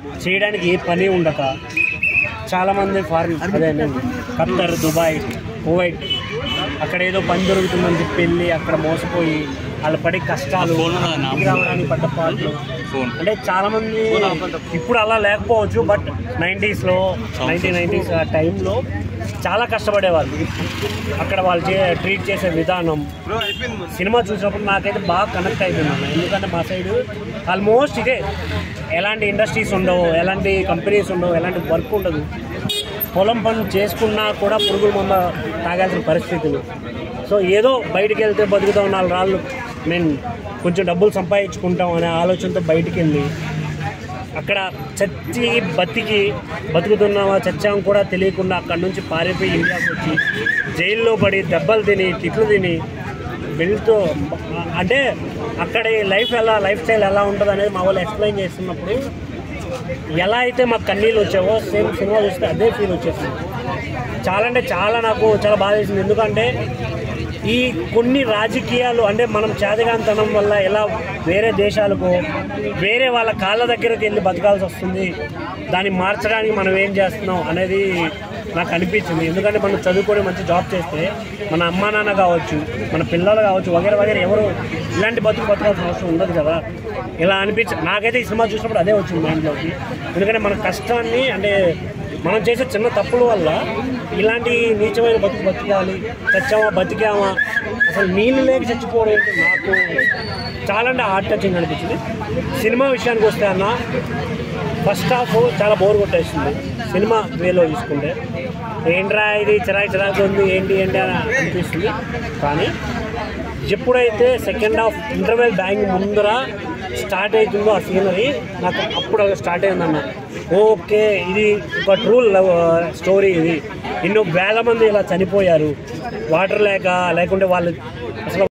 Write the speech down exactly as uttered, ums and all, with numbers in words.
చేయడానికి ఏ పని ఉండక చాలామంది ఫారిన్ అదే ఖత్తర్, దుబాయ్, కువైట్ అక్కడ ఏదో పని దొరుకుతుందని చెప్పి వెళ్ళి అక్కడ మోసపోయి వాళ్ళు పడే కష్టాలు రావడానికి పడ్డ పాటలు అంటే చాలామంది ఇప్పుడు అలా లేకపోవచ్చు. బట్ నైంటీస్లో నైన్టీన్ నైంటీస్ ఆ టైంలో చాలా కష్టపడేవాళ్ళు. అక్కడ వాళ్ళు చే ట్రీట్ చేసే విధానం సినిమా చూసినప్పుడు నాకైతే బాగా కనెక్ట్ అయిపోయింది. ఎందుకంటే మా సైడు ఆల్మోస్ట్ ఇదే, ఎలాంటి ఇండస్ట్రీస్ ఉండవు, ఎలాంటి కంపెనీస్ ఉండవు, ఎలాంటి వర్క్ ఉండదు. పొలం పని చేసుకున్నా కూడా పురుగుల మంద తాగాల్సిన పరిస్థితులు. సో ఏదో బయటికి వెళ్తే బతుకుతాం, నాలుగు రాళ్ళు మేము కొంచెం డబ్బులు సంపాదించుకుంటాం అనే ఆలోచనతో బయటికి వెళ్ళి అక్కడ చచ్చి బతికి బతుకుతున్నామా చచ్చాము కూడా తెలియకుండా అక్కడ నుంచి పారిపోయి ఇండియాకి వచ్చి జైల్లో పడి దెబ్బలు తిని తిట్లు తిని వెళ్తూ అంటే అక్కడ లైఫ్ ఎలా లైఫ్ స్టైల్ ఎలా ఉంటుంది అనేది మా వాళ్ళు ఎక్స్ప్లెయిన్ చేస్తున్నప్పుడు ఎలా అయితే మాకు కన్నీళ్ళు వచ్చావో సేమ్ సినిమా చూస్తే అదే ఫీల్ వచ్చేసింది. చాలా అంటే చాలా నాకు చాలా బాధ వేసింది. ఎందుకంటే ఈ కొన్ని రాజకీయాలు అంటే మనం చేతగాంతనం వల్ల ఎలా వేరే దేశాలకు వేరే వాళ్ళ కాళ్ళ దగ్గరికి వెళ్ళి బతకాల్సి వస్తుంది, దాన్ని మార్చడానికి మనం ఏం చేస్తున్నాం అనేది నాకు అనిపించింది. ఎందుకంటే మనం చదువుకొని మంచి జాబ్ చేస్తే మన అమ్మా నాన్న కావచ్చు, మన పిల్లలు కావచ్చు, వగేర వగేర ఎవరు ఇలాంటి బతుకు బతకాల్సిన అవసరం ఉండదు కదా. ఇలా అనిపించి నాకైతే ఈ సినిమా చూసినప్పుడు అదే వచ్చింది మైండ్లోకి. ఎందుకంటే మన కష్టాన్ని అంటే మనం చేసే చిన్న తప్పుల వల్ల ఇలాంటి నీచమైన బతుకు బతకాలి, చచ్చామా బతికామా అసలు నీళ్ళు లేక చచ్చిపోవడం ఏంటి నాకు చాలా అంటే హార్ట్ టచింగ్ అనిపించింది. సినిమా విషయానికి వస్తే అన్న ఫస్ట్ హాఫ్ చాలా బోర్ కొట్టేస్తుంది సినిమా వేలో తీసుకుంటే. ఏంట్రా ఇది చిరాకు చిరాకు ఉంది ఏంటి ఏంటి అని అనిపిస్తుంది. కానీ ఎప్పుడైతే సెకండ్ హాఫ్ ఇంటర్వెల్ బ్యాంగ్ ముందర స్టార్ట్ అవుతుందో ఆ సీనరీ నాకు అప్పుడు స్టార్ట్ అయిందన్న. ఓకే ఇది ఒక ట్రూ లవ్ స్టోరీ, ఇది ఎన్నో వేల మంది ఇలా చనిపోయారు వాటర్ లేక, లేకుంటే వాళ్ళు అసలు